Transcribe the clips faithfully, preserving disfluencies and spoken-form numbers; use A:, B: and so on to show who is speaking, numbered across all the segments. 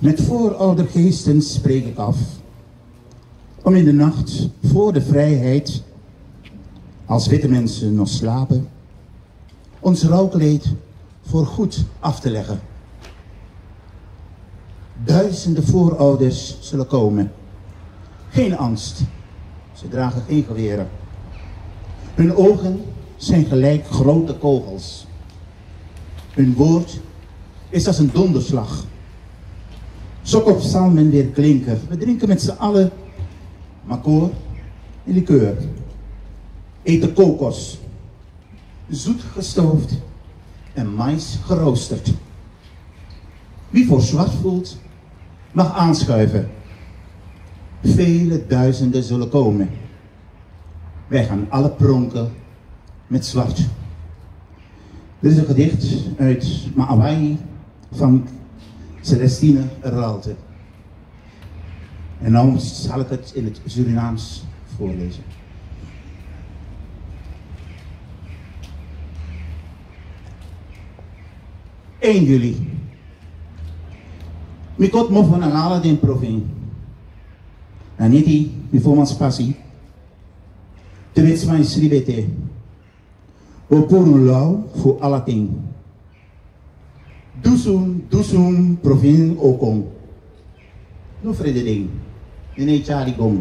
A: Met vooroudergeesten spreek ik af, om in de nacht voor de vrijheid, als witte mensen nog slapen, ons rouwkleed voor goed af te leggen. Duizenden voorouders zullen komen. Geen angst, ze dragen geen geweren. Hun ogen zijn gelijk grote kogels. Hun woord is als een donderslag. Sok op psalmen weer klinken. We drinken met z'n allen makoor en likeur. Eten kokos, zoet gestoofd en mais geroosterd. Wie voor zwart voelt, mag aanschuiven. Vele duizenden zullen komen. Wij gaan alle pronken met zwart. Dit is een gedicht uit Maawai van Celestine Raalte. En nu zal ik het in het Surinaams voorlezen. één juli. Mikot mo van ang ala din provin. Naniti, mi fomans passi. Tenets mijn sribete. O purun lau fu alating. Dusum, dusum, provin okong. No frededing. Nene chari gong.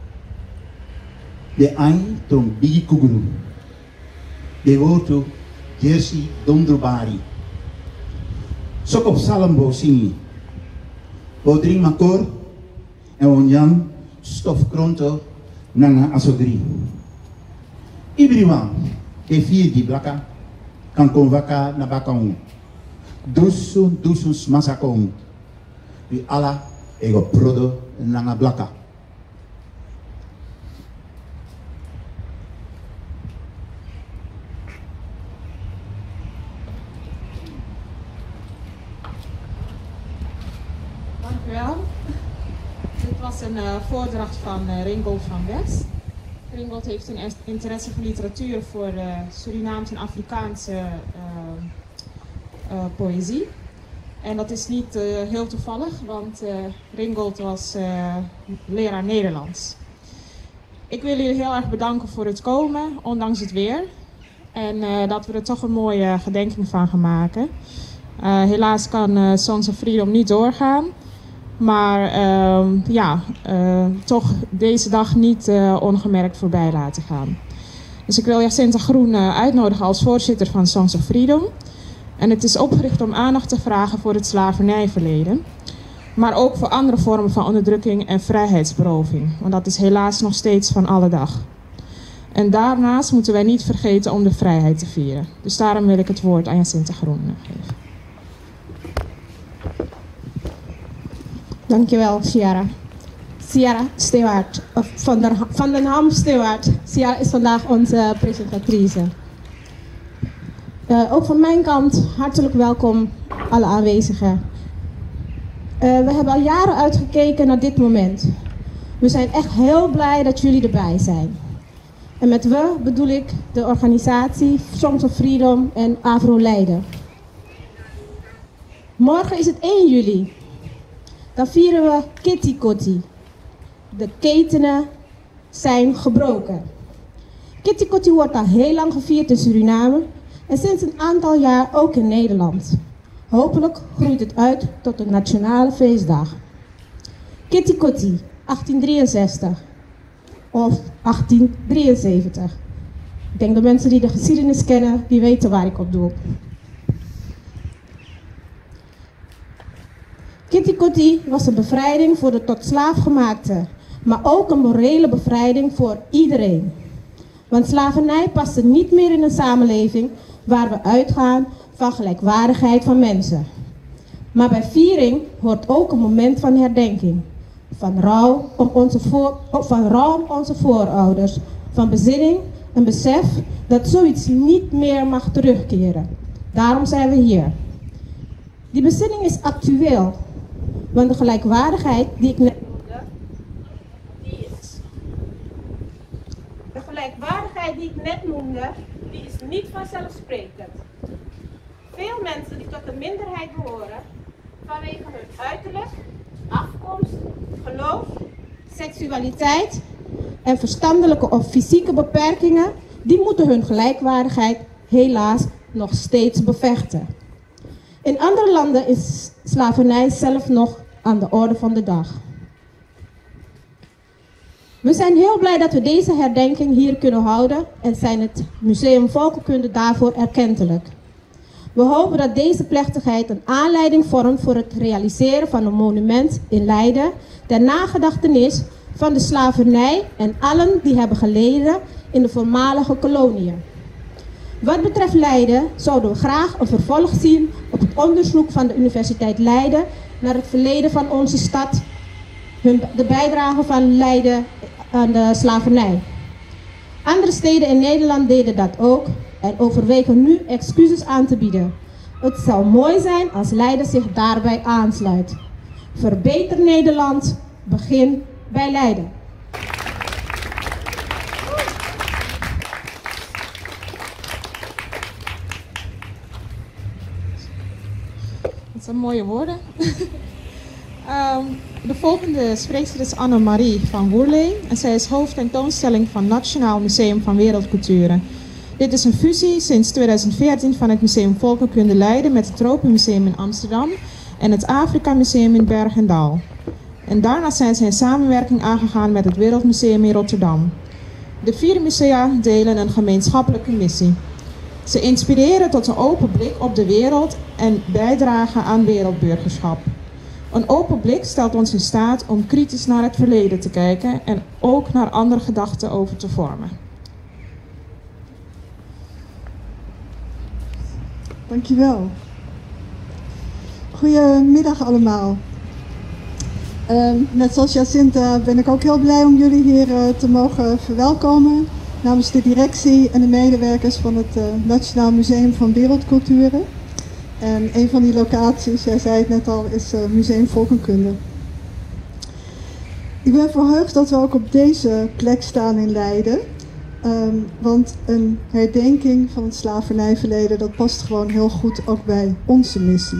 A: De ai trom bigi kuguru. De wotu Jersey dondrobari. Sok op Salambo singi. O drie makor en onjan stof kronto nanga asodri. Ibriwan ke vier di blaka kan kon waka na bakong. Dusu dusus masakong. Wi ala ego prodo nanga blaka.
B: Dit was een uh, voordracht van uh, Ringgold van West. Ringgold heeft een interesse voor literatuur, voor uh, Surinaamse en Afrikaanse uh, uh, poëzie. En dat is niet uh, heel toevallig, want uh, Ringgold was uh, leraar Nederlands. Ik wil jullie heel erg bedanken voor het komen, ondanks het weer. En uh, dat we er toch een mooie gedenking van gaan maken. Uh, helaas kan uh, Songs of Freedom niet doorgaan. Maar uh, ja, uh, toch deze dag niet uh, ongemerkt voorbij laten gaan. Dus ik wil Jacinta Groen uh, uitnodigen als voorzitter van Songs of Freedom. En het is opgericht om aandacht te vragen voor het slavernijverleden. Maar ook voor andere vormen van onderdrukking en vrijheidsberoving. Want dat is helaas nog steeds van alle dag. En daarnaast moeten wij niet vergeten om de vrijheid te vieren. Dus daarom wil ik het woord aan Jacinta Groen geven.
C: Dankjewel, Ciara. Ciara Stewart, of van, der, van den Ham Stewart. Ciara is vandaag onze presentatrice. Uh, ook van mijn kant hartelijk welkom alle aanwezigen. Uh, we hebben al jaren uitgekeken naar dit moment. We zijn echt heel blij dat jullie erbij zijn. En met we bedoel ik de organisatie Songs of Freedom en Avro Leiden. Morgen is het één juli. Dan vieren we Kitty Kotti. De ketenen zijn gebroken. Kitty Kotti wordt al heel lang gevierd in Suriname en sinds een aantal jaar ook in Nederland. Hopelijk groeit het uit tot een nationale feestdag. Kitty Kotti, achttien drieënzestig of achttien drieënzeventig. Ik denk dat mensen die de geschiedenis kennen, die weten waar ik op doe. Kitty Kotti was een bevrijding voor de tot slaaf gemaakte, maar ook een morele bevrijding voor iedereen. Want slavernij paste niet meer in een samenleving waar we uitgaan van gelijkwaardigheid van mensen. Maar bij viering hoort ook een moment van herdenking. Van rouw om onze, voor, van rouw om onze voorouders. Van bezinning en besef dat zoiets niet meer mag terugkeren. Daarom zijn we hier. Die bezinning is actueel. Want de gelijkwaardigheid die ik net noemde, die is. De gelijkwaardigheid die ik net noemde, die is niet vanzelfsprekend. Veel mensen die tot de minderheid behoren, vanwege hun uiterlijk, seksualiteit en verstandelijke of fysieke beperkingen, die moeten hun gelijkwaardigheid helaas nog steeds bevechten. In andere landen is slavernij zelf nog aan de orde van de dag. We zijn heel blij dat we deze herdenking hier kunnen houden en zijn het Museum Volkenkunde daarvoor erkentelijk. We hopen dat deze plechtigheid een aanleiding vormt voor het realiseren van een monument in Leiden ter nagedachtenis van de slavernij en allen die hebben geleden in de voormalige koloniën. Wat betreft Leiden zouden we graag een vervolg zien op het onderzoek van de Universiteit Leiden naar het verleden van onze stad, hun, de bijdrage van Leiden aan de slavernij. Andere steden in Nederland deden dat ook en overwegen nu excuses aan te bieden. Het zou mooi zijn als Leiden zich daarbij aansluit. Verbeter Nederland, begin bij Leiden.
B: Dat zijn mooie woorden. um, de volgende spreekster is Annemarie van Woerlee en zij is hoofdtentoonstelling van Nationaal Museum van Wereldculturen. Dit is een fusie sinds tweeduizend veertien van het Museum Volkenkunde Leiden met het Tropenmuseum in Amsterdam en het Afrika Museum in Berg en Dal. En daarna zijn ze in samenwerking aangegaan met het Wereldmuseum in Rotterdam. De vier musea delen een gemeenschappelijke missie. Ze inspireren tot een open blik op de wereld en bijdragen aan wereldburgerschap. Een open blik stelt ons in staat om kritisch naar het verleden te kijken en ook naar andere gedachten over te vormen.
D: Dankjewel. Goedemiddag allemaal. Uh, net zoals Jacinta ben ik ook heel blij om jullie hier uh, te mogen verwelkomen namens de directie en de medewerkers van het uh, Nationaal Museum van Wereldculturen. En een van die locaties, jij zei het net al, is uh, Museum Volkenkunde. Ik ben verheugd dat we ook op deze plek staan in Leiden. Um, want een herdenking van het slavernijverleden, dat past gewoon heel goed ook bij onze missie.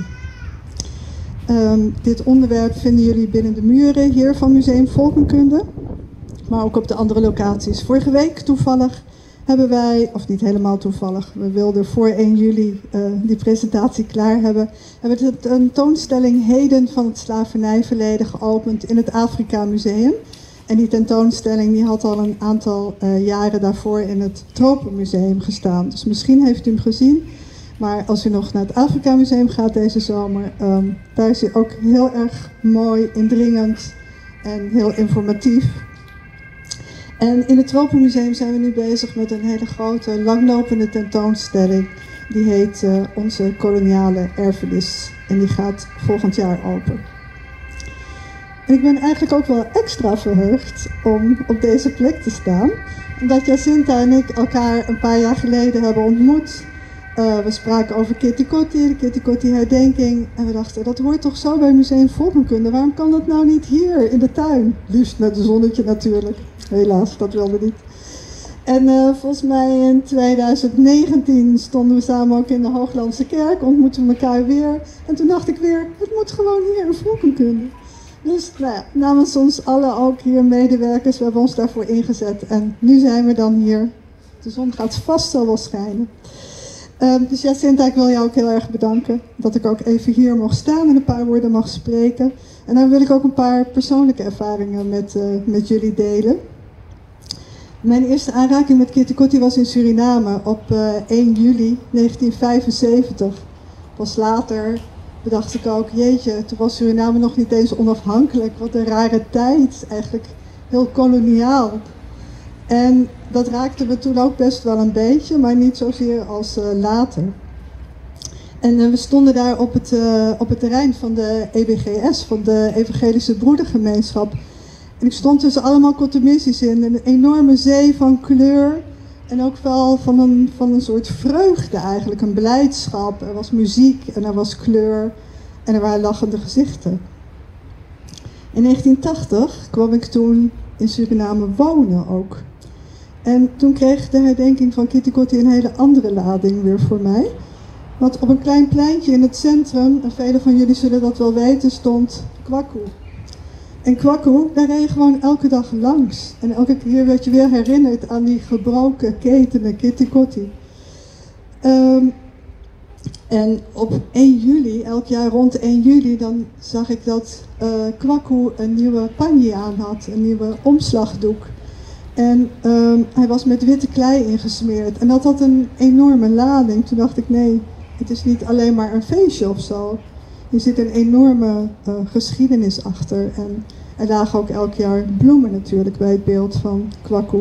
D: Um, dit onderwerp vinden jullie binnen de muren hier van Museum Volkenkunde, maar ook op de andere locaties. Vorige week toevallig hebben wij, of niet helemaal toevallig, we wilden voor één juli uh, die presentatie klaar hebben, hebben we de tentoonstelling Heden van het slavernijverleden geopend in het Afrika Museum. En die tentoonstelling die had al een aantal uh, jaren daarvoor in het Tropenmuseum gestaan. Dus misschien heeft u hem gezien. Maar als u nog naar het Afrika Museum gaat deze zomer, um, daar is hij ook heel erg mooi, indringend en heel informatief. En in het Tropenmuseum zijn we nu bezig met een hele grote, langlopende tentoonstelling. Die heet uh, Onze koloniale erfenis. En die gaat volgend jaar open. En ik ben eigenlijk ook wel extra verheugd om op deze plek te staan. Omdat Jacinta en ik elkaar een paar jaar geleden hebben ontmoet. Uh, we spraken over Kitty Kotti, de Kitty Kotti herdenking. En we dachten, dat hoort toch zo bij Museum Volkenkunde. Waarom kan dat nou niet hier in de tuin? Liefst met een zonnetje natuurlijk. Helaas, dat wilde niet. En uh, volgens mij in tweeduizend negentien stonden we samen ook in de Hooglandse Kerk. Ontmoetten we elkaar weer. En toen dacht ik weer, het moet gewoon hier in Volkenkunde. Dus nou ja, namens ons allen ook hier medewerkers, we hebben ons daarvoor ingezet. En nu zijn we dan hier. De zon gaat vast zo wel schijnen. Uh, dus Jacinta, ik wil jou ook heel erg bedanken dat ik ook even hier mocht staan en een paar woorden mag spreken. En dan wil ik ook een paar persoonlijke ervaringen met, uh, met jullie delen. Mijn eerste aanraking met Kitty Kotti was in Suriname op uh, één juli negentien vijfenzeventig. Pas later bedacht ik ook, jeetje, toen was Suriname nog niet eens onafhankelijk. Wat een rare tijd, eigenlijk heel koloniaal. En dat raakte me toen ook best wel een beetje, maar niet zozeer als uh, later. En uh, we stonden daar op het, uh, op het terrein van de E B G S, van de Evangelische Broedergemeenschap. En ik stond tussen allemaal Cotomissi's in, een enorme zee van kleur. En ook wel van een, van een soort vreugde eigenlijk, een blijdschap. Er was muziek en er was kleur en er waren lachende gezichten. In negentien tachtig kwam ik toen in Suriname wonen ook. En toen kreeg de herdenking van Kitty Kotti een hele andere lading weer voor mij. Want op een klein pleintje in het centrum, en velen van jullie zullen dat wel weten, stond Kwaku. En Kwaku, daar reed je gewoon elke dag langs. En elke keer werd je weer herinnerd aan die gebroken ketenen, kitty-kotti. Um, en op één juli, elk jaar rond één juli, dan zag ik dat uh, Kwaku een nieuwe panji aan had, een nieuwe omslagdoek. En um, hij was met witte klei ingesmeerd. En dat had een enorme lading. Toen dacht ik, nee, het is niet alleen maar een feestje of zo. Er zit een enorme uh, geschiedenis achter. En er lagen ook elk jaar bloemen natuurlijk bij het beeld van Kwaku.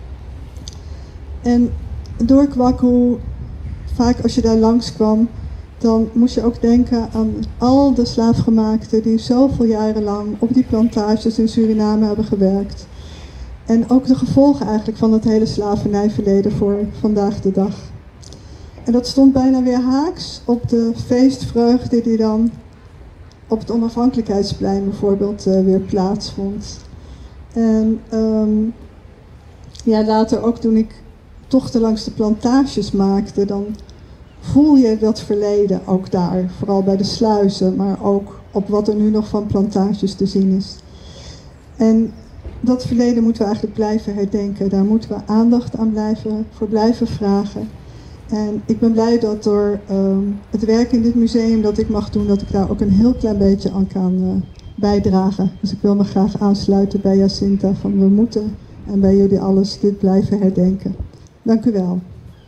D: En door Kwaku, vaak als je daar langskwam, dan moest je ook denken aan al de slaafgemaakten die zoveel jaren lang op die plantages in Suriname hebben gewerkt. En ook de gevolgen eigenlijk van het hele slavernijverleden voor vandaag de dag. En dat stond bijna weer haaks op de feestvreugde die dan op het Onafhankelijkheidsplein bijvoorbeeld uh, weer plaatsvond. En um, ja, later ook toen ik tochten langs de plantages maakte, dan voel je dat verleden ook daar. Vooral bij de sluizen, maar ook op wat er nu nog van plantages te zien is. En dat verleden moeten we eigenlijk blijven herdenken. Daar moeten we aandacht aan blijven, voor blijven vragen. En ik ben blij dat door um, het werk in dit museum dat ik mag doen, dat ik daar ook een heel klein beetje aan kan uh, bijdragen. Dus ik wil me graag aansluiten bij Jacinta van we moeten en bij jullie alles dit blijven herdenken. Dank u wel.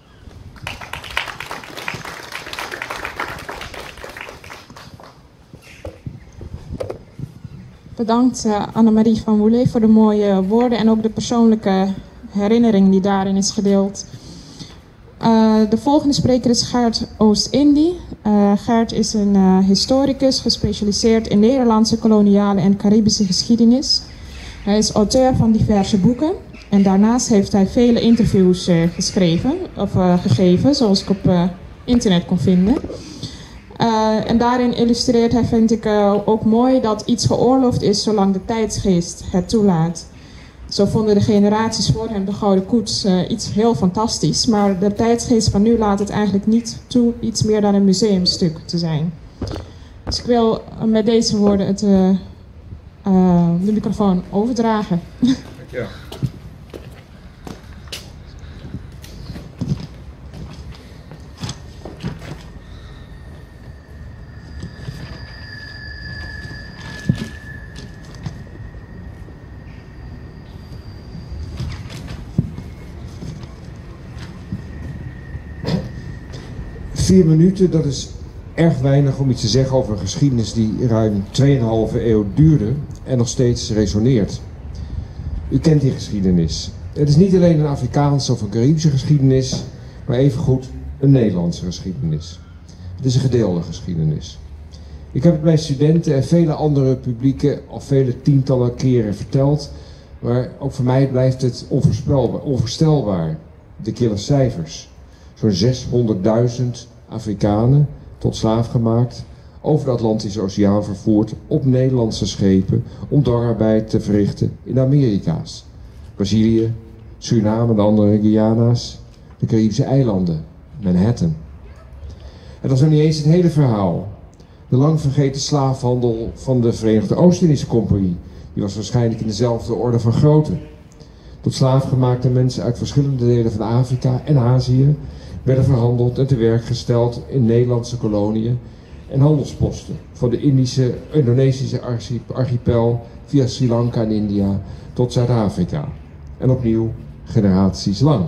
B: Bedankt uh, Annemarie van Woelee voor de mooie woorden en ook de persoonlijke herinnering die daarin is gedeeld. Uh, de volgende spreker is Gert Oost-Indie. Uh, Gert is een uh, historicus gespecialiseerd in Nederlandse koloniale en Caribische geschiedenis. Hij is auteur van diverse boeken en daarnaast heeft hij vele interviews uh, geschreven, of uh, gegeven, zoals ik op uh, internet kon vinden. Uh, en daarin illustreert hij, vind ik uh, ook mooi, dat iets geoorloofd is zolang de tijdsgeest het toelaat. Zo vonden de generaties voor hem de Gouden Koets uh, iets heel fantastisch. Maar de tijdsgeest van nu laat het eigenlijk niet toe iets meer dan een museumstuk te zijn. Dus ik wil uh, met deze woorden het, uh, uh, de microfoon overdragen.
E: Ja. Vier minuten, dat is erg weinig om iets te zeggen over een geschiedenis die ruim tweeënhalve eeuw duurde en nog steeds resoneert. U kent die geschiedenis. Het is niet alleen een Afrikaanse of een Caribische geschiedenis, maar evengoed een Nederlandse geschiedenis. Het is een gedeelde geschiedenis. Ik heb het mijn studenten en vele andere publieken al vele tientallen keren verteld, maar ook voor mij blijft het onvoorspelbaar, onvoorstelbaar. De kille cijfers. Zo'n zeshonderdduizend Afrikanen, tot slaaf gemaakt, over de Atlantische Oceaan vervoerd op Nederlandse schepen om dwangarbeid te verrichten in de Amerika's. Brazilië, Suriname, de andere Guyana's, de Caribische eilanden, Manhattan. En dat is nog niet eens het hele verhaal. De lang vergeten slaafhandel van de Verenigde Oost-Indische Compagnie, die was waarschijnlijk in dezelfde orde van grootte. Tot slaafgemaakte mensen uit verschillende delen van Afrika en Azië werden verhandeld en te werk gesteld in Nederlandse koloniën en handelsposten van de Indische, Indonesische archipel via Sri Lanka en India tot Zuid-Afrika. En opnieuw generaties lang.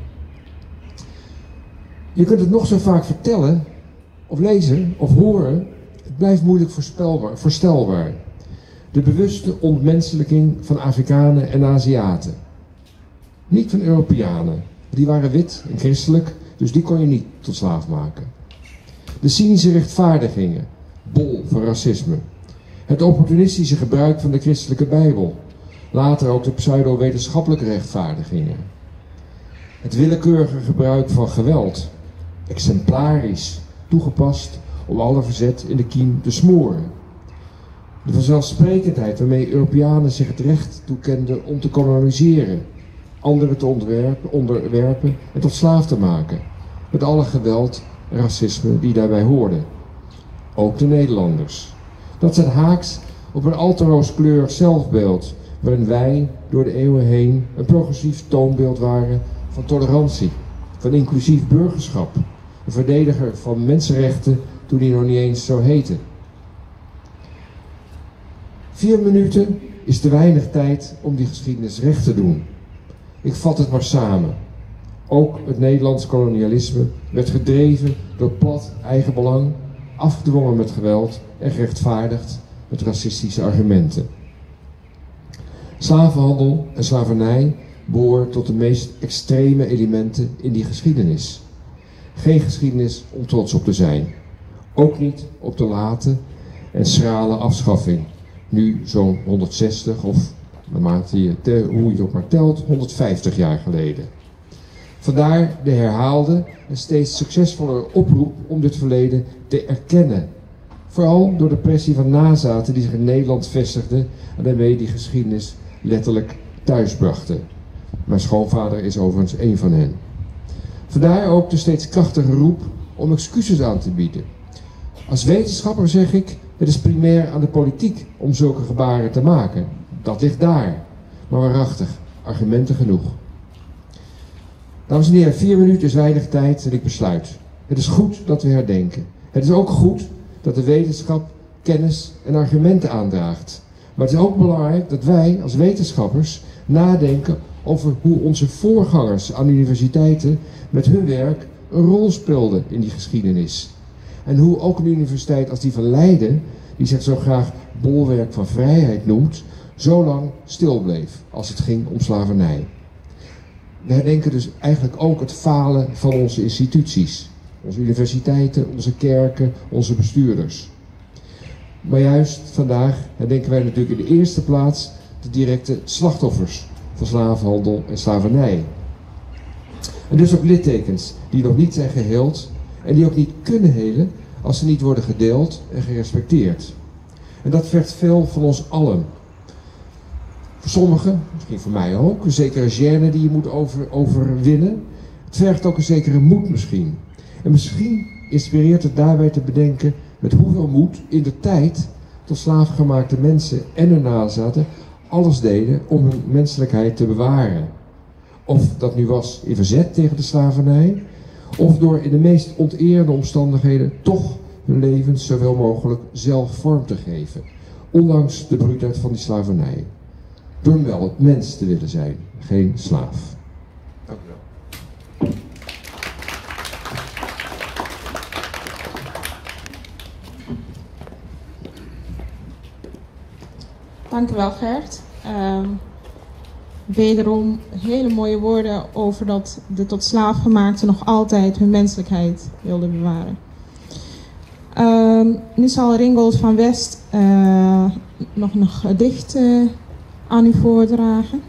E: Je kunt het nog zo vaak vertellen, of lezen, of horen, het blijft moeilijk voorspelbaar, voorstelbaar. De bewuste ontmenselijking van Afrikanen en Aziaten. Niet van Europeanen, die waren wit en christelijk, dus die kon je niet tot slaaf maken. De cynische rechtvaardigingen, bol van racisme. Het opportunistische gebruik van de christelijke Bijbel. Later ook de pseudo-wetenschappelijke rechtvaardigingen. Het willekeurige gebruik van geweld, exemplarisch toegepast om alle verzet in de kiem te smoren. De vanzelfsprekendheid waarmee Europeanen zich het recht toekenden om te koloniseren, anderen te onderwerpen, onderwerpen en tot slaaf te maken, met alle geweld en racisme die daarbij hoorden. Ook de Nederlanders. Dat staat haaks op een altarooskleurig zelfbeeld, waarin wij door de eeuwen heen een progressief toonbeeld waren van tolerantie, van inclusief burgerschap, een verdediger van mensenrechten toen die nog niet eens zo heette. Vier minuten is te weinig tijd om die geschiedenis recht te doen. Ik vat het maar samen. Ook het Nederlands kolonialisme werd gedreven door plat eigenbelang, afgedwongen met geweld en gerechtvaardigd met racistische argumenten. Slavenhandel en slavernij behoren tot de meest extreme elementen in die geschiedenis. Geen geschiedenis om trots op te zijn. Ook niet op de late en schrale afschaffing. Nu zo'n honderdzestig of, naarmate je, hoe je het ook maar telt, honderdvijftig jaar geleden. Vandaar de herhaalde en steeds succesvollere oproep om dit verleden te erkennen. Vooral door de pressie van nazaten die zich in Nederland vestigden en daarmee die geschiedenis letterlijk thuisbrachten. Mijn schoonvader is overigens één van hen. Vandaar ook de steeds krachtige roep om excuses aan te bieden. Als wetenschapper zeg ik, het is primair aan de politiek om zulke gebaren te maken. Dat ligt daar. Maar waarachtig, argumenten genoeg. Dames en heren, vier minuten is weinig tijd en ik besluit. Het is goed dat we herdenken. Het is ook goed dat de wetenschap kennis en argumenten aandraagt. Maar het is ook belangrijk dat wij als wetenschappers nadenken over hoe onze voorgangers aan universiteiten met hun werk een rol speelden in die geschiedenis. En hoe ook een universiteit als die van Leiden, die zich zo graag bolwerk van vrijheid noemt, zo lang stil bleef als het ging om slavernij. We herdenken dus eigenlijk ook het falen van onze instituties. Onze universiteiten, onze kerken, onze bestuurders. Maar juist vandaag herdenken wij natuurlijk in de eerste plaats de directe slachtoffers van slavenhandel en slavernij. En dus ook littekens die nog niet zijn geheeld en die ook niet kunnen helen als ze niet worden gedeeld en gerespecteerd. En dat vergt veel van ons allen. Voor sommigen, misschien voor mij ook, een zekere gêne die je moet over, overwinnen. Het vergt ook een zekere moed misschien. En misschien inspireert het daarbij te bedenken met hoeveel moed in de tijd tot slaafgemaakte mensen en hun nazaten alles deden om hun menselijkheid te bewaren. Of dat nu was in verzet tegen de slavernij, of door in de meest onteerende omstandigheden toch hun levens zoveel mogelijk zelf vorm te geven. Ondanks de bruutheid van die slavernij. Door wel het mens te willen zijn, geen slaaf. Dank u wel.
B: Dank u wel, Gert. Um, wederom hele mooie woorden over dat de tot slaafgemaakten nog altijd hun menselijkheid wilden bewaren. Um, nu zal Ringgold van West uh, nog een gedicht uh, aan u voordragen.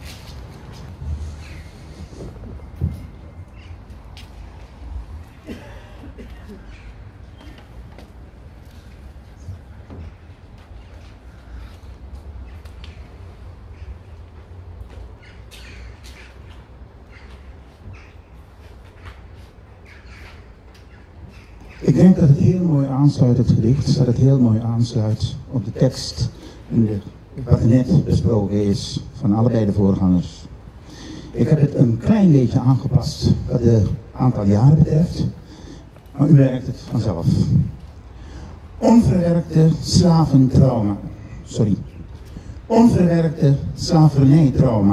A: Ik denk dat het heel mooi aansluit, het gedicht, dat het heel mooi aansluit op de tekst in de, wat net besproken is van allebei de voorgangers. Ik heb het een klein beetje aangepast wat het aantal jaren betreft, maar u merkt het vanzelf. Onverwerkte slaventrauma, sorry, onverwerkte slavernijtrauma.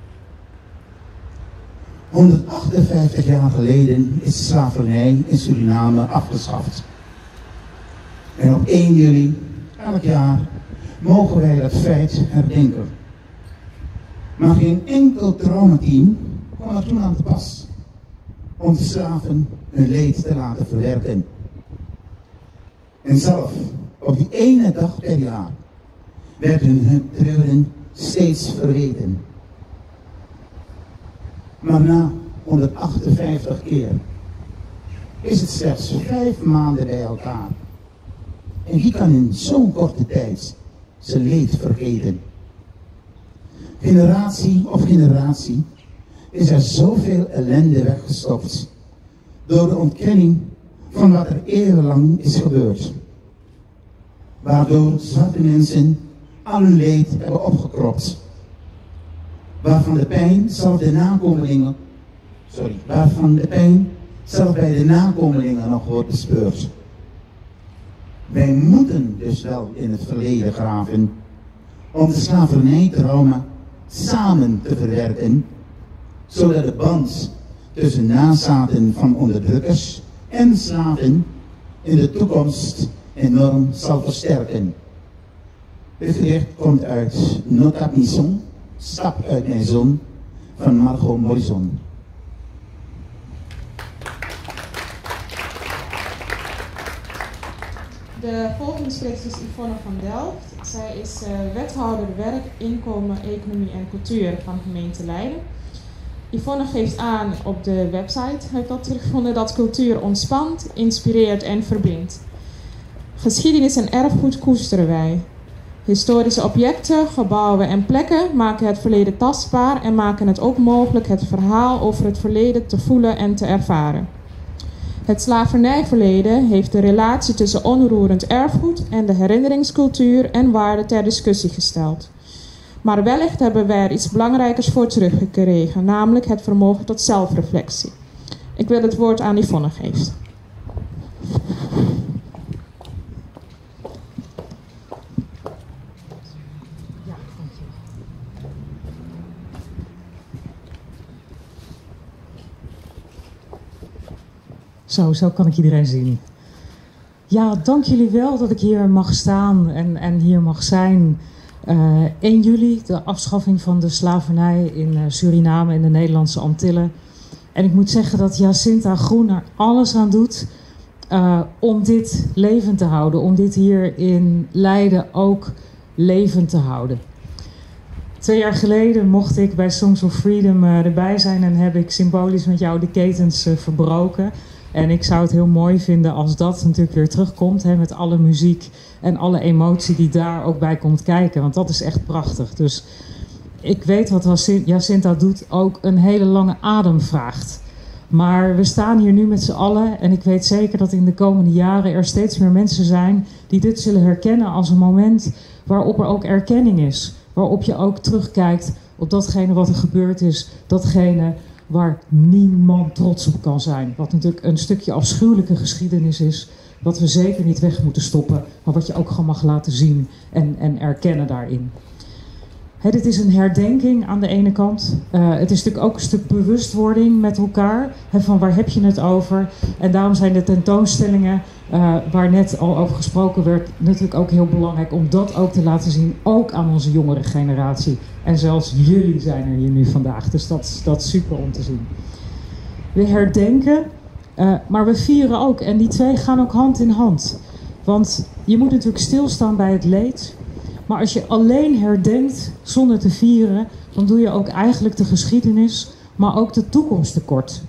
A: honderdachtenvijftig jaar geleden is slavernij in Suriname afgeschaft. En op één juli elk jaar mogen wij dat feit herdenken. Maar geen enkel traumateam kwam er toen aan te pas om de slaven hun leed te laten verwerken. En zelf, op die ene dag per jaar, werden hun treuren steeds verweten. Maar na honderdachtenvijftig keer is het slechts vijf maanden bij elkaar. En wie kan in zo'n korte tijd zijn leed vergeten? Generatie op generatie is er zoveel ellende weggestopt door de ontkenning van wat er eeuwenlang is gebeurd. waardoor zwarte mensen al hun leed hebben opgekropt, waarvan de pijn zelf de nakomelingen, sorry, waarvan de pijn zelf bij de nakomelingen nog wordt bespeurd. Wij moeten dus wel in het verleden graven om de slavernijtrauma samen te verwerken, zodat de band tussen nazaten van onderdrukkers en slaven in de toekomst enorm zal versterken. Dit gedicht komt uit Nota Maison, Stap uit mijn zon, van Margot Morisson.
B: De volgende spreekster is Yvonne van Delft. Zij is uh, wethouder werk, inkomen, economie en cultuur van gemeente Leiden. Yvonne geeft aan op de website, heb ik dat teruggevonden, dat cultuur ontspant, inspireert en verbindt. Geschiedenis en erfgoed koesteren wij. Historische objecten, gebouwen en plekken maken het verleden tastbaar en maken het ook mogelijk het verhaal over het verleden te voelen en te ervaren. Het slavernijverleden heeft de relatie tussen onroerend erfgoed en de herinneringscultuur en waarde ter discussie gesteld. Maar wellicht hebben wij er iets belangrijkers voor teruggekregen, namelijk het vermogen tot zelfreflectie. Ik wil het woord aan Yvonne geven.
F: Zo, zo kan ik iedereen zien. Ja, dank jullie wel dat ik hier mag staan en, en hier mag zijn. Uh, één juli, de afschaffing van de slavernij in uh, Suriname en de Nederlandse Antillen. En ik moet zeggen dat Jacinta Groen er alles aan doet uh, om dit levend te houden. Om dit hier in Leiden ook levend te houden. Twee jaar geleden mocht ik bij Songs of Freedom uh, erbij zijn en heb ik symbolisch met jou de ketens uh, verbroken. En ik zou het heel mooi vinden als dat natuurlijk weer terugkomt, hè, met alle muziek en alle emotie die daar ook bij komt kijken. Want dat is echt prachtig. Dus ik weet wat Jacinta doet, ook een hele lange adem vraagt. Maar we staan hier nu met z'n allen en ik weet zeker dat in de komende jaren er steeds meer mensen zijn die dit zullen herkennen als een moment waarop er ook erkenning is. Waarop je ook terugkijkt op datgene wat er gebeurd is, datgene waar niemand trots op kan zijn. Wat natuurlijk een stukje afschuwelijke geschiedenis is, wat we zeker niet weg moeten stoppen, maar wat je ook gewoon mag laten zien en, en erkennen daarin. He, dit is een herdenking aan de ene kant. Uh, het is natuurlijk ook een stuk bewustwording met elkaar. He, van waar heb je het over? En daarom zijn de tentoonstellingen, uh, waar net al over gesproken werd, natuurlijk ook heel belangrijk om dat ook te laten zien. Ook aan onze jongere generatie. En zelfs jullie zijn er hier nu vandaag. Dus dat, dat is super om te zien. We herdenken, uh, maar we vieren ook. En die twee gaan ook hand in hand. Want je moet natuurlijk stilstaan bij het leed. Maar als je alleen herdenkt zonder te vieren, dan doe je ook eigenlijk de geschiedenis, maar ook de toekomst tekort.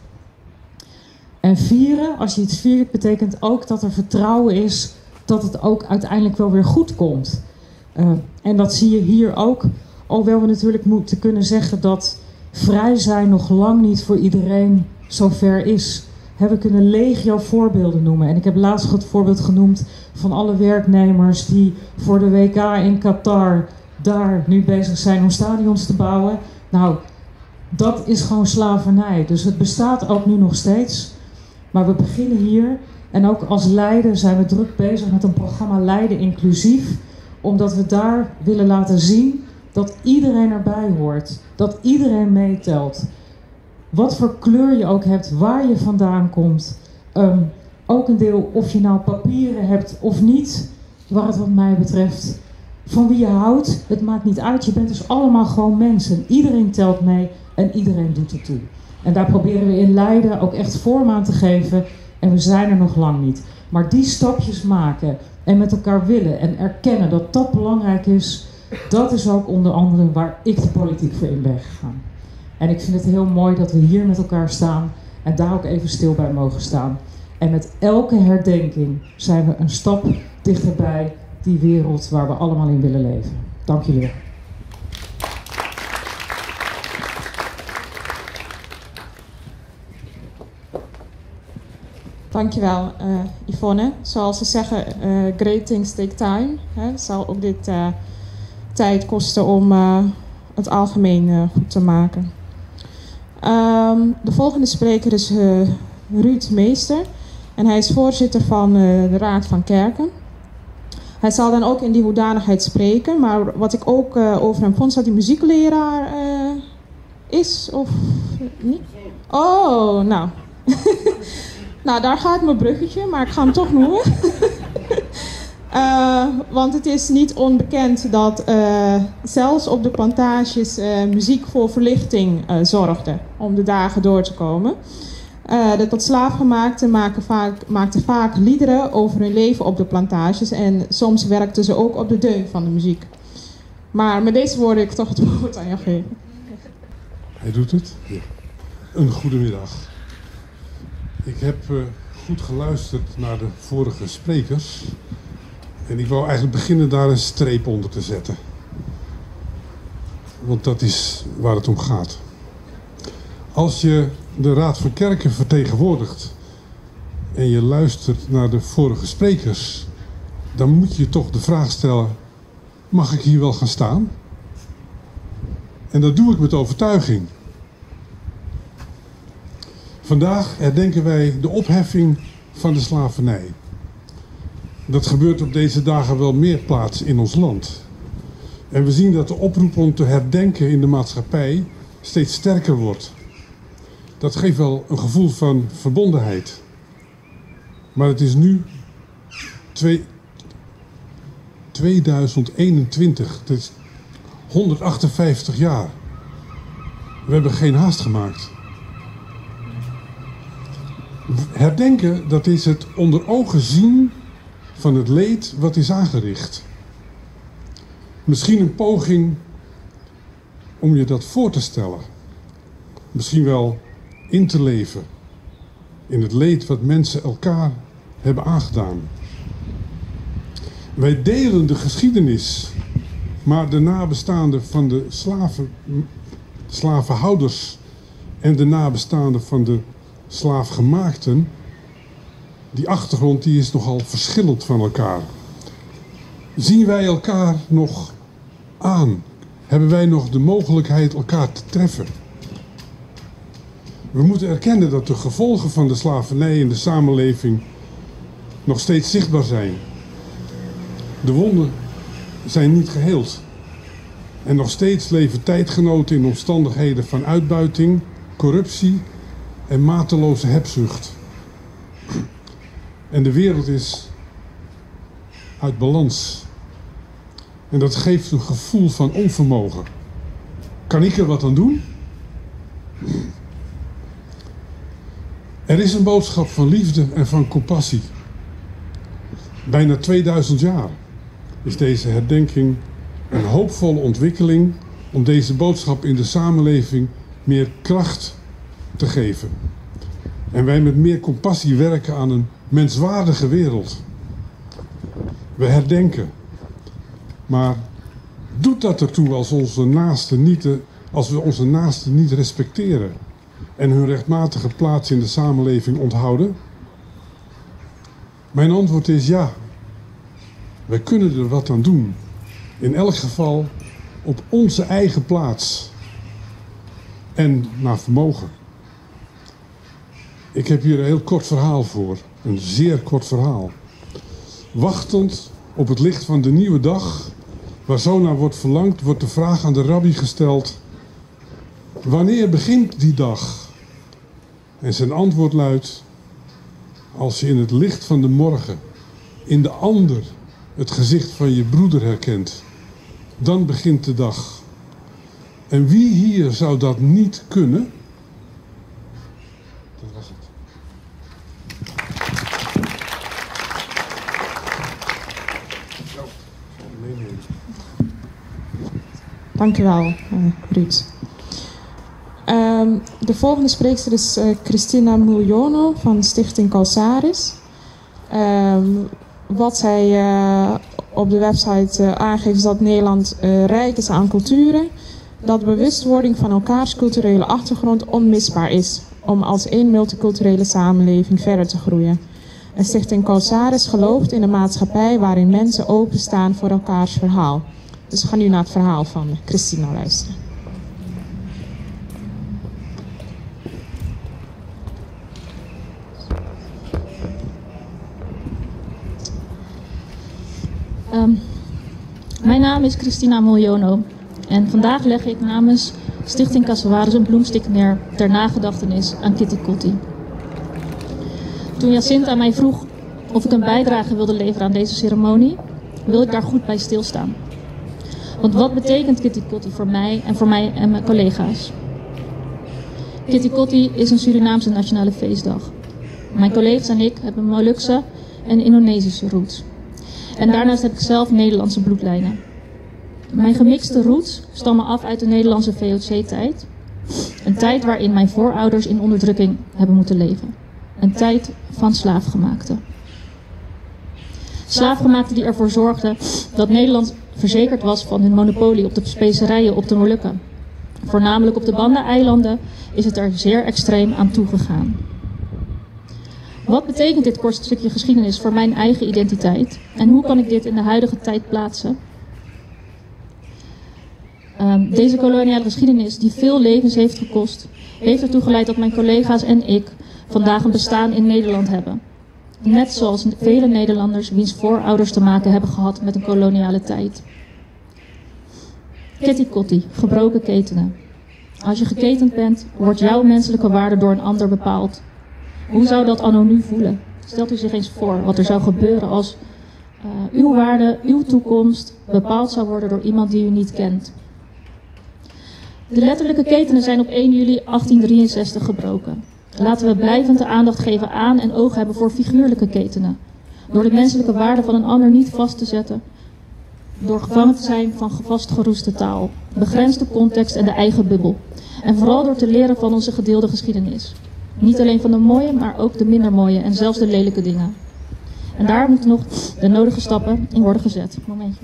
F: En vieren, als je iets viert, betekent ook dat er vertrouwen is dat het ook uiteindelijk wel weer goed komt. Uh, en dat zie je hier ook, alhoewel we natuurlijk moeten kunnen zeggen dat vrij zijn nog lang niet voor iedereen zover is. He, we kunnen legio voorbeelden noemen. En ik heb laatst het voorbeeld genoemd van alle werknemers die voor de W K in Qatar daar nu bezig zijn om stadions te bouwen. Nou, dat is gewoon slavernij. Dus het bestaat ook nu nog steeds. Maar we beginnen hier. En ook als Leiden zijn we druk bezig met een programma Leiden Inclusief. Omdat we daar willen laten zien dat iedereen erbij hoort. Dat iedereen meetelt. Wat voor kleur je ook hebt, waar je vandaan komt. Um, ook een deel of je nou papieren hebt of niet, waar het wat mij betreft. Van wie je houdt, het maakt niet uit. Je bent dus allemaal gewoon mensen. Iedereen telt mee en iedereen doet ertoe. En daar proberen we in Leiden ook echt vorm aan te geven. En we zijn er nog lang niet. Maar die stapjes maken en met elkaar willen en erkennen dat dat belangrijk is, dat is ook onder andere waar ik de politiek voor in ben gegaan. En ik vind het heel mooi dat we hier met elkaar staan en daar ook even stil bij mogen staan. En met elke herdenking zijn we een stap dichterbij die wereld waar we allemaal in willen leven. Dank jullie wel.
B: Dankjewel, uh, Yvonne. Zoals ze zeggen, uh, great things take time. Het zal ook dit uh, tijd kosten om uh, het algemeen uh, goed te maken. Um, de volgende spreker is uh, Ruud Meester. En hij is voorzitter van uh, de Raad van Kerken. Hij zal dan ook in die hoedanigheid spreken. Maar wat ik ook uh, over hem vond, dat hij muziekleraar uh, is of niet? Oh, nou. Nou, daar gaat mijn bruggetje, maar ik ga hem toch noemen. uh, want het is niet onbekend dat uh, zelfs op de plantages uh, muziek voor verlichting uh, zorgde om de dagen door te komen. Uh, de tot slaafgemaakten maken vaak, maakten vaak liederen over hun leven op de plantages en soms werkten ze ook op de deun van de muziek. Maar met deze woorden ik toch het woord aan jou geven.
G: Hij doet het? Ja. Een goede middag. Ik heb uh, goed geluisterd naar de vorige sprekers. En ik wou eigenlijk beginnen daar een streep onder te zetten. Want dat is waar het om gaat. Als je de Raad van Kerken vertegenwoordigt en je luistert naar de vorige sprekers, dan moet je toch de vraag stellen, mag ik hier wel gaan staan? En dat doe ik met overtuiging. Vandaag herdenken wij de opheffing van de slavernij. Dat gebeurt op deze dagen wel meer plaats in ons land. En we zien dat de oproep om te herdenken in de maatschappij steeds sterker wordt. Dat geeft wel een gevoel van verbondenheid. Maar het is nu tweeduizend eenentwintig. Het is honderdachtenvijftig jaar. We hebben geen haast gemaakt. Herdenken, dat is het onder ogen zien van het leed wat is aangericht. Misschien een poging om je dat voor te stellen. Misschien wel in te leven in het leed wat mensen elkaar hebben aangedaan. Wij delen de geschiedenis, maar de nabestaanden van de slaven, slavenhouders en de nabestaanden van de slaafgemaakten, die achtergrond die is nogal verschillend van elkaar. Zien wij elkaar nog aan? Hebben wij nog de mogelijkheid elkaar te treffen? We moeten erkennen dat de gevolgen van de slavernij in de samenleving nog steeds zichtbaar zijn. De wonden zijn niet geheeld. En nog steeds leven tijdgenoten in omstandigheden van uitbuiting, corruptie en mateloze hebzucht. En de wereld is uit balans. En dat geeft een gevoel van onvermogen. Kan ik er wat aan doen? Er is een boodschap van liefde en van compassie. Bijna tweeduizend jaar is deze herdenking een hoopvolle ontwikkeling om deze boodschap in de samenleving meer kracht te geven. En wij met meer compassie werken aan een menswaardige wereld. We herdenken. Maar doet dat ertoe als, onze naasten niet, als we onze naasten niet respecteren en hun rechtmatige plaats in de samenleving onthouden? Mijn antwoord is ja. Wij kunnen er wat aan doen. In elk geval op onze eigen plaats. En naar vermogen. Ik heb hier een heel kort verhaal voor. Een zeer kort verhaal. Wachtend op het licht van de nieuwe dag, waar zo naar wordt verlangd, wordt de vraag aan de rabbi gesteld: wanneer begint die dag? En zijn antwoord luidt: als je in het licht van de morgen in de ander het gezicht van je broeder herkent, dan begint de dag. En wie hier zou dat niet kunnen? Dat was het. Zo, meenemen.
B: Dankjewel, uh, Ruud. Um, de volgende spreekster is uh, Cristina Muljono van Stichting Calsaris. Um, wat zij uh, op de website uh, aangeeft is dat Nederland uh, rijk is aan culturen. Dat bewustwording van elkaars culturele achtergrond onmisbaar is om als één multiculturele samenleving verder te groeien. En Stichting Causaris gelooft in een maatschappij waarin mensen openstaan voor elkaars verhaal. Dus we gaan nu naar het verhaal van Christina luisteren.
H: Um, mijn naam is Christina Moljono en vandaag leg ik namens Stichting Causaris een bloemstik neer ter nagedachtenis aan Kitty Kotti. Toen Jacinta mij vroeg of ik een bijdrage wilde leveren aan deze ceremonie, wil ik daar goed bij stilstaan. Want wat betekent Kitty Kotti voor mij en voor mij en mijn collega's? Kitty Kotti is een Surinaamse nationale feestdag. Mijn collega's en ik hebben Molukse en Indonesische roots. En daarnaast heb ik zelf Nederlandse bloedlijnen. Mijn gemixte roots stammen af uit de Nederlandse V O C-tijd. Een tijd waarin mijn voorouders in onderdrukking hebben moeten leven. Een tijd van slaafgemaakten. Slaafgemaakten die ervoor zorgden dat Nederland verzekerd was van hun monopolie op de specerijen op de Molukken. Voornamelijk op de Banda-eilanden is het er zeer extreem aan toegegaan. Wat betekent dit kort stukje geschiedenis voor mijn eigen identiteit? En hoe kan ik dit in de huidige tijd plaatsen? Um, deze koloniale geschiedenis, die veel levens heeft gekost, heeft ertoe geleid dat mijn collega's en ik vandaag een bestaan in Nederland hebben. Net zoals vele Nederlanders wiens voorouders te maken hebben gehad met een koloniale tijd. Kitty Kotti, gebroken ketenen. Als je geketend bent, wordt jouw menselijke waarde door een ander bepaald. Hoe zou dat anno nu voelen? Stelt u zich eens voor wat er zou gebeuren als uh, uw waarde, uw toekomst bepaald zou worden door iemand die u niet kent. De letterlijke ketenen zijn op één juli achttien drieënzestig gebroken. Laten we blijvend de aandacht geven aan en oog hebben voor figuurlijke ketenen. Door de menselijke waarde van een ander niet vast te zetten. Door gevangen te zijn van vastgeroeste taal, begrensde context en de eigen bubbel. En vooral door te leren van onze gedeelde geschiedenis. Niet alleen van de mooie, maar ook de minder mooie en zelfs de lelijke dingen. En daar moeten nog de nodige stappen in worden gezet. Momentje.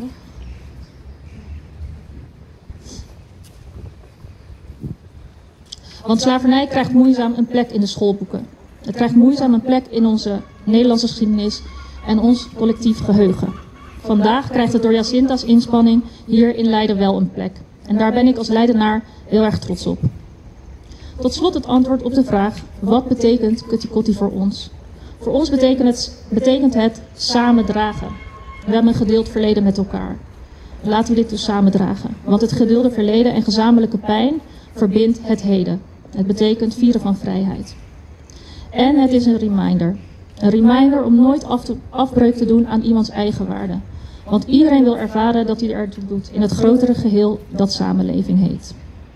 H: Want slavernij krijgt moeizaam een plek in de schoolboeken. Het krijgt moeizaam een plek in onze Nederlandse geschiedenis en ons collectief geheugen. Vandaag krijgt het door Jacinta's inspanning hier in Leiden wel een plek. En daar ben ik als Leidenaar heel erg trots op. Tot slot het antwoord op de vraag, wat betekent Kitty Kotti voor ons? Voor ons betekent het, betekent het samen dragen. We hebben een gedeeld verleden met elkaar. Laten we dit dus samen dragen. Want het gedeelde verleden en gezamenlijke pijn verbindt het heden. Het betekent vieren van vrijheid. En het is een reminder. Een reminder om nooit af te, afbreuk te doen aan iemands eigen waarde. Want iedereen wil ervaren dat hij ertoe doet in het grotere geheel dat samenleving heet.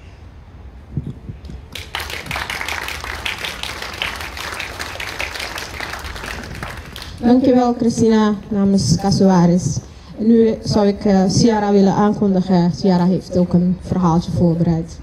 C: Dankjewel Christina namens Causaris. En nu zou ik uh, Ciara willen aankondigen. Ciara heeft ook een verhaaltje voorbereid.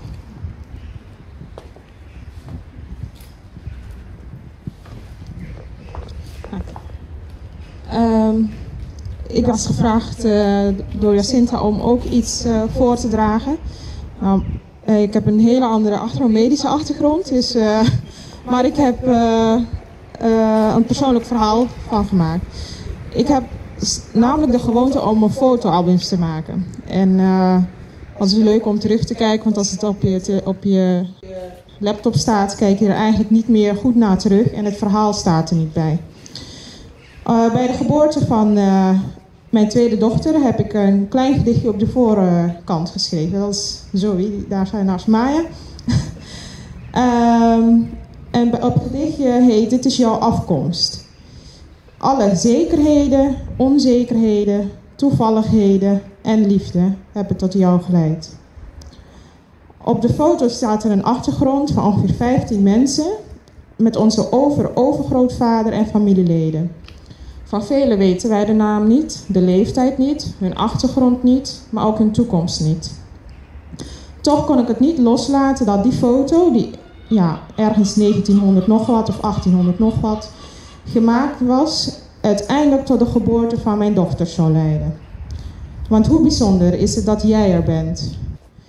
C: Um, ik was gevraagd uh, door Jacinta om ook iets uh, voor te dragen. Nou, uh, ik heb een hele andere achtergrond, achtergrond, dus, uh, maar ik heb uh, uh, een persoonlijk verhaal van gemaakt. Ik heb namelijk de gewoonte om een fotoalbums te maken. En uh, dat is leuk om terug te kijken, want als het op je, te, op je laptop staat, kijk je er eigenlijk niet meer goed naar terug en het verhaal staat er niet bij. Uh, bij de geboorte van uh, mijn tweede dochter heb ik een klein gedichtje op de voorkant geschreven. Dat is Zoe, daar zijn naast Maya. um, en op het gedichtje heet Het is jouw afkomst. Alle zekerheden, onzekerheden, toevalligheden en liefde hebben tot jou geleid. Op de foto staat er een achtergrond van ongeveer vijftien mensen met onze over-overgrootvader en familieleden. Van velen weten wij de naam niet, de leeftijd niet, hun achtergrond niet, maar ook hun toekomst niet. Toch kon ik het niet loslaten dat die foto, die ja, ergens negentienhonderd nog wat of achttienhonderd nog wat, gemaakt was, uiteindelijk tot de geboorte van mijn dochter zou leiden. Want hoe bijzonder is het dat jij er bent?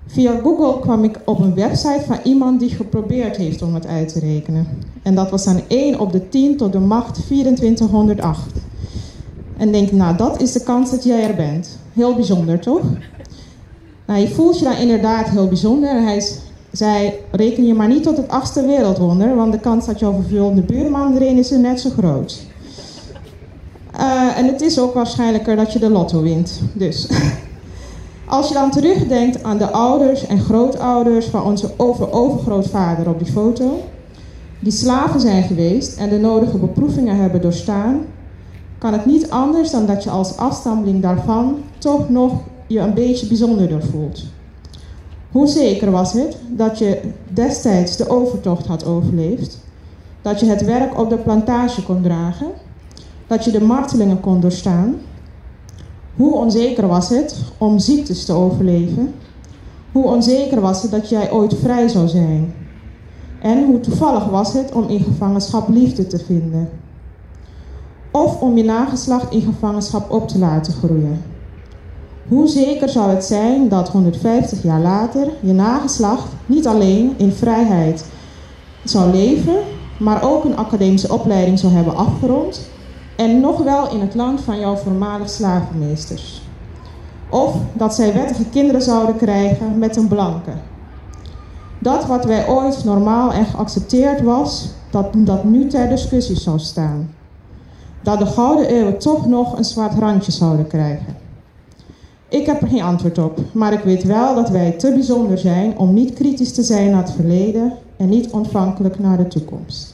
B: Via Google kwam ik op een website van iemand die geprobeerd heeft om het uit te rekenen. En dat was dan één op de tien tot de macht vierentwintighonderdacht. En denk, nou, dat is de kans dat jij er bent. Heel bijzonder, toch? Nou, je voelt je dan inderdaad heel bijzonder. En hij zei, reken je maar niet tot het achtste wereldwonder, want de kans dat je over vervulde buurman erin is er net zo groot. Uh, en het is ook waarschijnlijker dat je de lotto wint. Dus, als je dan terugdenkt aan de ouders en grootouders van onze over-overgrootvader op die foto, die slaven zijn geweest en de nodige beproevingen hebben doorstaan, kan het niet anders dan dat je als afstammeling daarvan toch nog je een beetje bijzonderder voelt. Hoe zeker was het dat je destijds de overtocht had overleefd, dat je het werk op de plantage kon dragen, dat je de martelingen kon doorstaan? Hoe onzeker was het om ziektes te overleven? Hoe onzeker was het dat jij ooit vrij zou zijn? En hoe toevallig was het om in gevangenschap liefde te vinden? Of om je nageslacht in gevangenschap op te laten groeien? Hoe zeker zou het zijn dat honderdvijftig jaar later je nageslacht niet alleen in vrijheid zou leven, maar ook een academische opleiding zou hebben afgerond en nog wel in het land van jouw voormalig slavenmeesters? Of dat zij wettige kinderen zouden krijgen met een blanke? Dat wat wij ooit normaal en geaccepteerd was, dat, dat nu ter discussie zou staan. Dat de Gouden Eeuwen toch nog een zwart randje zouden krijgen. Ik heb er geen antwoord op, maar ik weet wel dat wij te bijzonder zijn om niet kritisch te zijn naar het verleden en niet ontvankelijk naar de toekomst.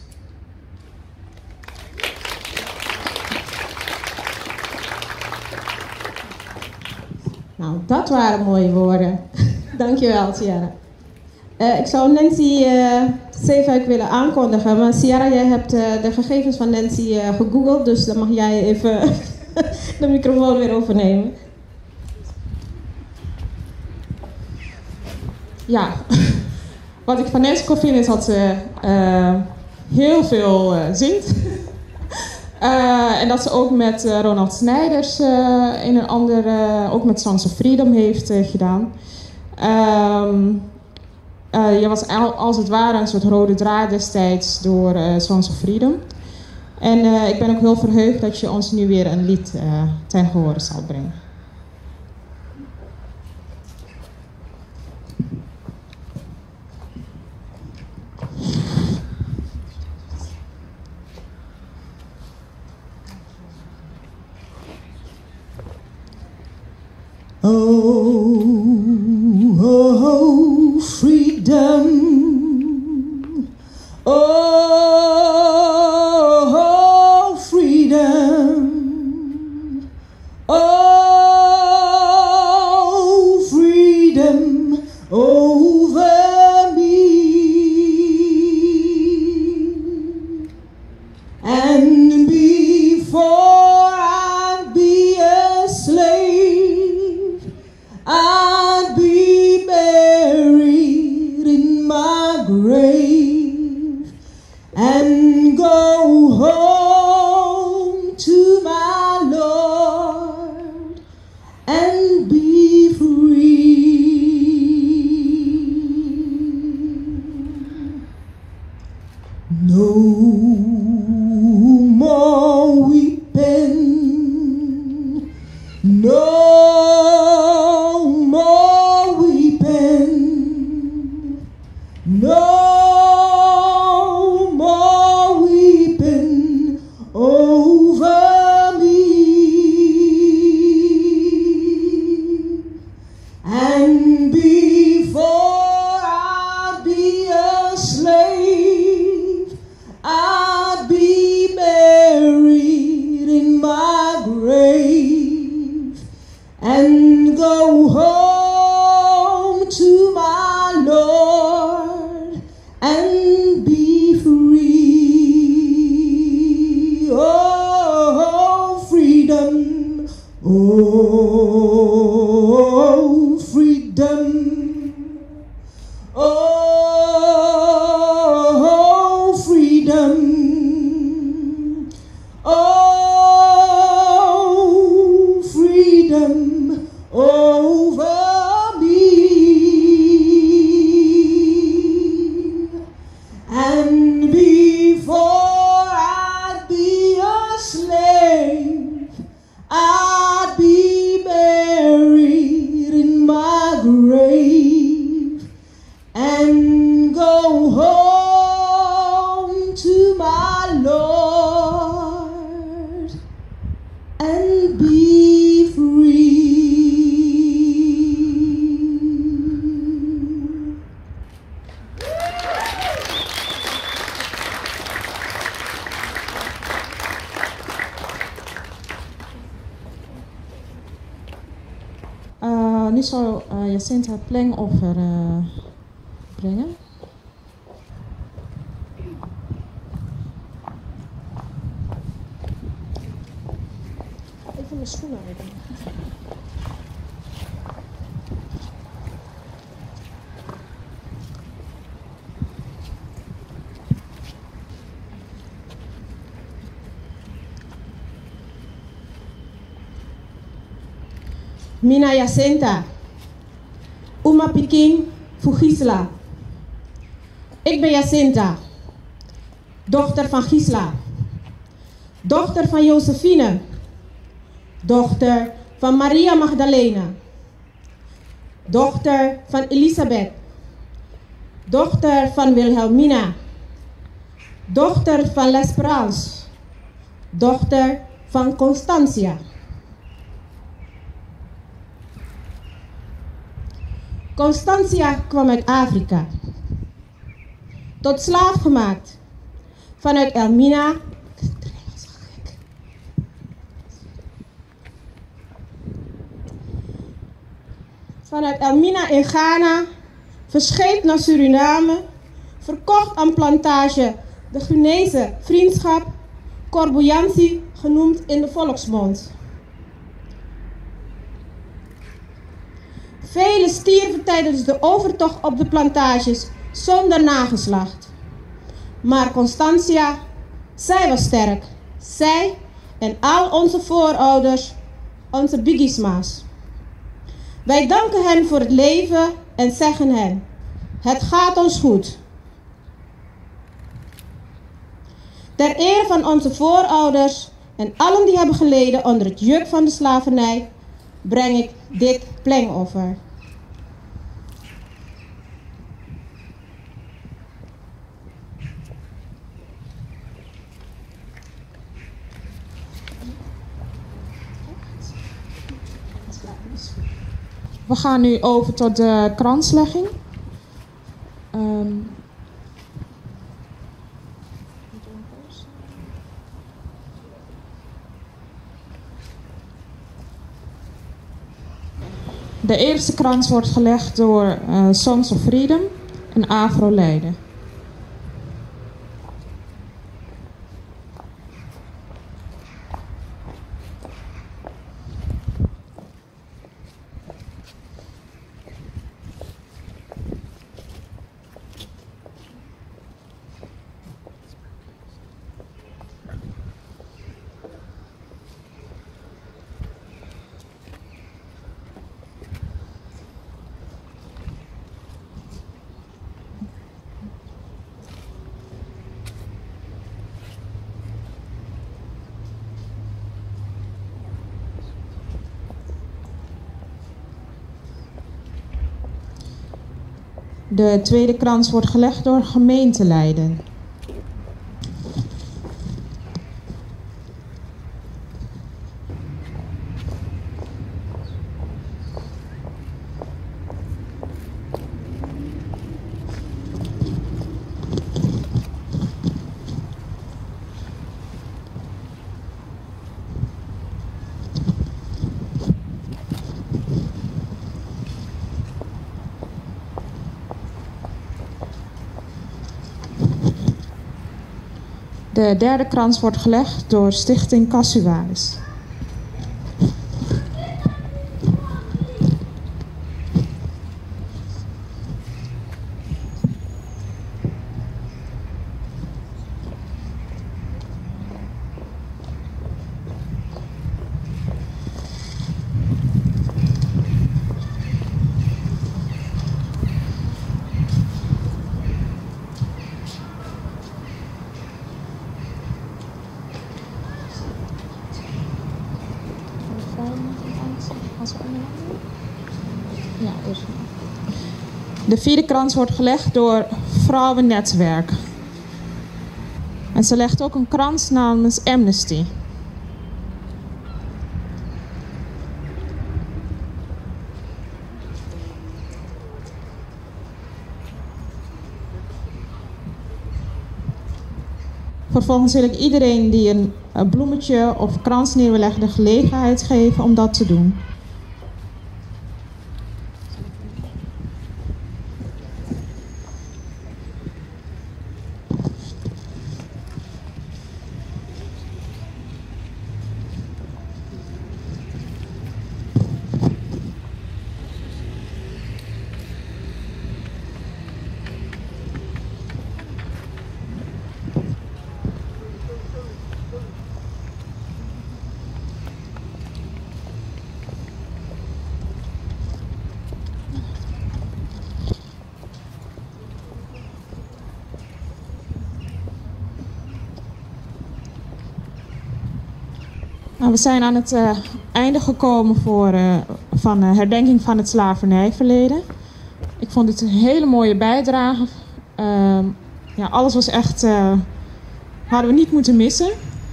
C: Nou, dat waren mooie woorden. Dankjewel, Ciara. Uh, ik zou Nancy uh, Zeefuik willen aankondigen, maar Ciara, jij hebt uh, de gegevens van Nancy uh, gegoogeld, dus dan mag jij even de microfoon weer overnemen. Ja, wat ik van Nancy kon vinden is dat ze uh, heel veel uh, zingt. Uh, en dat ze ook met uh, Ronald Snijders uh, een en ander, uh, ook met Sons of Freedom heeft uh, gedaan. Um, uh, je was al, als het ware een soort rode draad destijds door uh, Sons of Freedom. En uh, ik ben ook heel verheugd dat je ons nu weer een lied uh, ten gehore zal brengen.
I: Oh, oh, freedom. Oh, oh, freedom. Oh, freedom over me. And before I'd be a slave, I'd be buried in my grave and go home to my Lord and be free. No more weeping, no no more weeping over me. And before I'd be a slave, I'd be buried in my grave and go home to my Lord and be free. Oh, freedom. Oh, freedom. Oh, freedom. Oh, freedom over me. grave and go home to my Lord and be free.
B: Uh, nu zal uh, Jacinta het plengoffer uh, brengen. Even mijn schoenen uit.
C: Mina Jacinta, Uma Pikin Fugisla. Ik ben Jacinta, dochter van Gisla, dochter van Josephine, dochter van Maria Magdalena, dochter van Elisabeth, dochter van Wilhelmina, dochter van L'Esperance, dochter van Constantia. Constantia kwam uit Afrika, tot slaaf gemaakt, vanuit Elmina, vanuit Elmina in Ghana, verscheept naar Suriname, verkocht aan plantage de Guinese Vriendschap, Corbuyansi genoemd in de volksmond. Velen stierven tijdens de overtocht op de plantages zonder nageslacht. Maar Constantia, zij was sterk. Zij en al onze voorouders, onze bigisma's. Wij danken hen voor het leven en zeggen hen: het gaat ons goed. Ter ere van onze voorouders en allen die hebben geleden onder het juk van de slavernij, breng ik dit plengoffer.
B: We gaan nu over tot de kranslegging. Um, de eerste krans wordt gelegd door uh, Songs of Freedom en Afro Leiden. De tweede krans wordt gelegd door gemeente Leiden. De derde krans wordt gelegd door Stichting Casuaris. De vierde krans wordt gelegd door Vrouwennetwerk. En ze legt ook een krans namens Amnesty. Vervolgens wil ik iedereen die een, een bloemetje of krans neer wil leggen de gelegenheid geven om dat te doen. Nou, we zijn aan het uh, einde gekomen voor, uh, van uh, herdenking van het slavernijverleden. Ik vond dit een hele mooie bijdrage. Uh, ja, alles was echt, uh, hadden we niet moeten missen.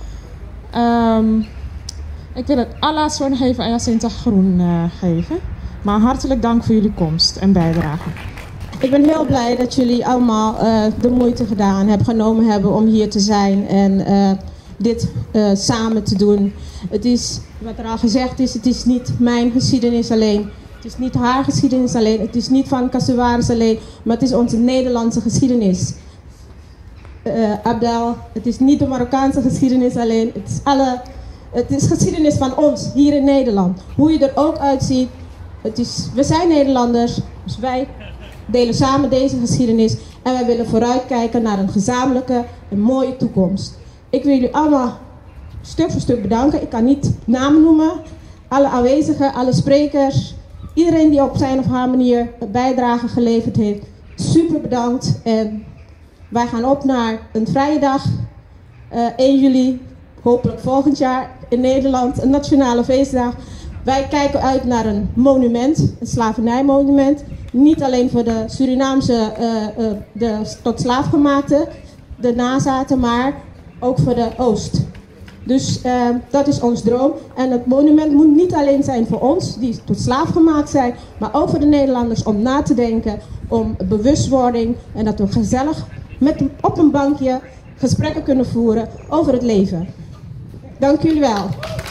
B: Um, ik wil het allerlaatste woord nog even aan Jacinta Groen uh, geven. Maar hartelijk dank voor jullie komst en bijdrage.
C: Ik ben heel blij dat jullie allemaal uh, de moeite gedaan hebben, genomen hebben om hier te zijn en uh, dit uh, samen te doen. Het is, wat er al gezegd is, het is niet mijn geschiedenis alleen. Het is niet haar geschiedenis alleen. Het is niet van Casuarez alleen. Maar het is onze Nederlandse geschiedenis. Uh, Abdel, het is niet de Marokkaanse geschiedenis alleen. Het is, alle, het is geschiedenis van ons, hier in Nederland. Hoe je er ook uitziet. Het is, we zijn Nederlanders, dus wij delen samen deze geschiedenis. En wij willen vooruitkijken naar een gezamenlijke en mooie toekomst. Ik wil jullie allemaal stuk voor stuk bedanken. Ik kan niet namen noemen. Alle aanwezigen, alle sprekers. Iedereen die op zijn of haar manier een bijdrage geleverd heeft. Super bedankt. En wij gaan op naar een vrije dag. Uh, één juli. Hopelijk volgend jaar in Nederland. Een nationale feestdag. Wij kijken uit naar een monument. Een slavernijmonument. Niet alleen voor de Surinaamse uh, uh, de tot slaafgemaakte. De nazaten. Maar ook voor de Oost. Dus uh, dat is ons droom. En het monument moet niet alleen zijn voor ons, die tot slaaf gemaakt zijn, maar ook voor de Nederlanders om na te denken, om bewustwording en dat we gezellig met, op een bankje gesprekken kunnen voeren over het leven. Dank jullie wel.